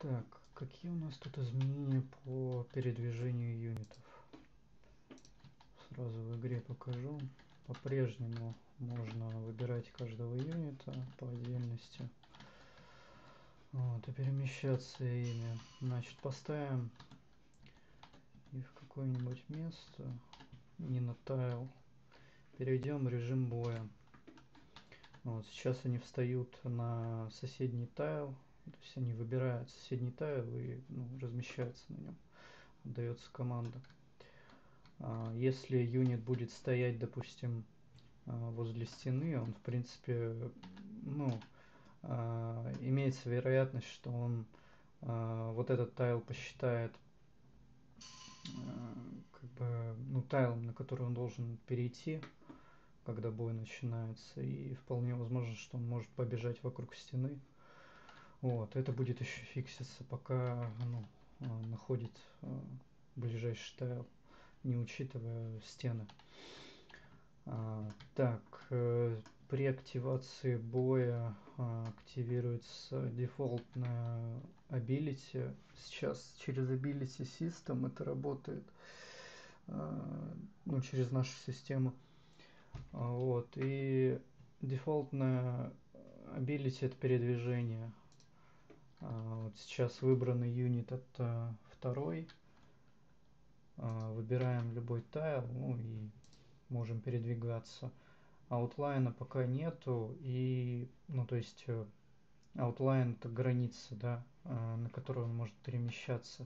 Так, какие у нас тут изменения по передвижению юнитов? Сразу в игре покажу. По-прежнему можно выбирать каждого юнита по отдельности. Вот, и перемещаться ими. Значит, поставим их в какое-нибудь место, не на тайл. Перейдем в режим боя. Вот, сейчас они встают на соседний тайл. То есть они выбирают соседний тайл и размещаются на нем. Отдается команда. Если юнит будет стоять, допустим, возле стены, он в принципе, имеется вероятность, что он вот этот тайл посчитает тайлом, на который он должен перейти, когда бой начинается, и вполне возможно, что он может побежать вокруг стены. Вот, это будет еще фикситься, пока находит ближайший тайл, не учитывая стены. При активации боя активируется дефолтная ability. Сейчас через ability system это работает, через нашу систему. Вот, и дефолтная ability это передвижение. Вот сейчас выбранный юнит это второй. Выбираем любой тайл, и можем передвигаться. Аутлайна пока нету, и аутлайн это граница, да, на которой он может перемещаться.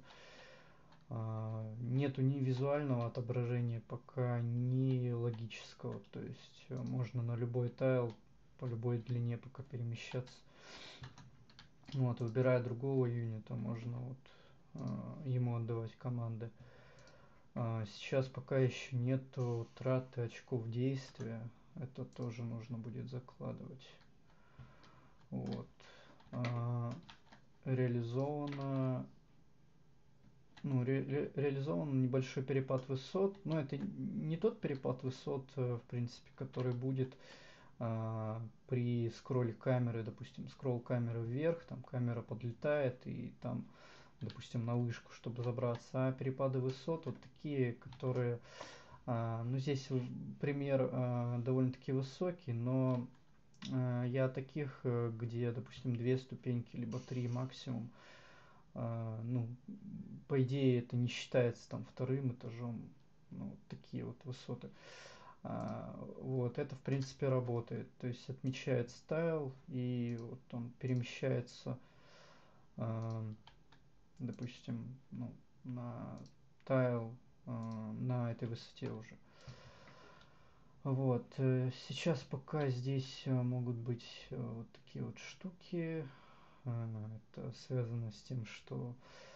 Нету ни визуального отображения пока, ни логического, то есть можно на любой тайл по любой длине пока перемещаться. Вот, выбирая другого юнита, можно ему отдавать команды. Сейчас пока еще нету траты очков действия, это тоже нужно будет закладывать. Вот. Реализовано реализован небольшой перепад высот, но это не тот перепад высот, в принципе, который будет при скролле камеры, допустим, скролл камеры вверх, там камера подлетает и там, допустим, на вышку, чтобы забраться, а перепады высот вот такие, которые, здесь пример довольно-таки высокий, но я таких, где, допустим, 2 ступеньки, либо 3 максимум, по идее это не считается там вторым этажом, такие вот высоты. Вот, это в принципе работает, то есть отмечается тайл, и вот он перемещается, допустим, на тайл на этой высоте уже. Вот, сейчас пока здесь могут быть вот такие вот штуки. Это связано с тем, что,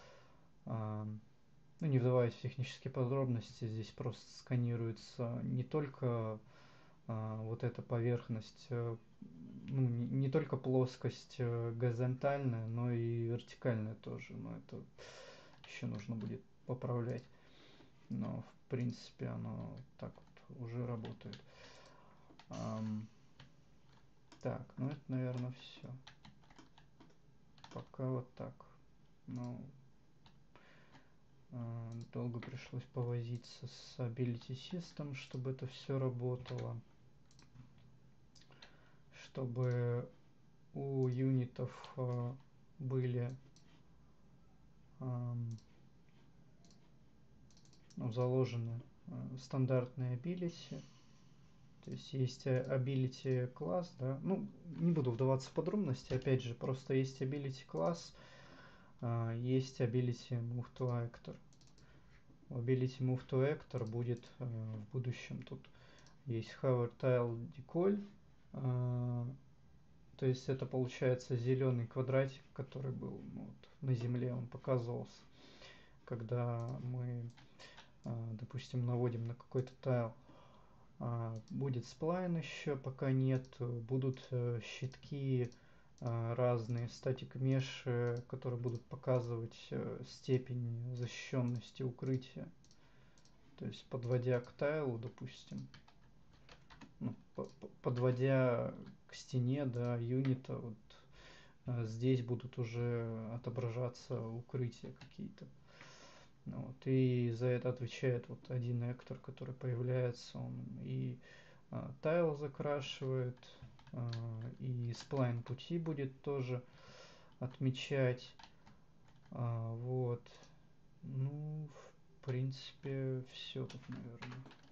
не вдаваясь в технические подробности, здесь просто сканируется не только вот эта поверхность, не только плоскость горизонтальная, но и вертикальная тоже. Но это еще нужно будет поправлять. Но в принципе оно так вот уже работает. Так, это, наверное, все. Пока вот так. Долго пришлось повозиться с Ability System, чтобы это все работало. Чтобы у юнитов были заложены стандартные ability. То есть есть ability класс, да. Не буду вдаваться в подробности, опять же, просто есть ability класс, есть ability move to actor. Ability move to actor будет в будущем. Тут есть hover tile decoy, то есть это получается зеленый квадратик, который был на земле, он показывался, когда мы, допустим, наводим на какой-то тайл. Будет сплайн еще, пока нет, будут щитки разные, static mesh, которые будут показывать степень защищенности укрытия. То есть подводя к тайлу, допустим, подводя к стене, да, юнита, здесь будут уже отображаться укрытия какие-то. Вот, и за это отвечает вот один эктор, который появляется, он и тайл закрашивает, и сплайн пути будет тоже отмечать. Вот. Ну, в принципе, все тут, наверное.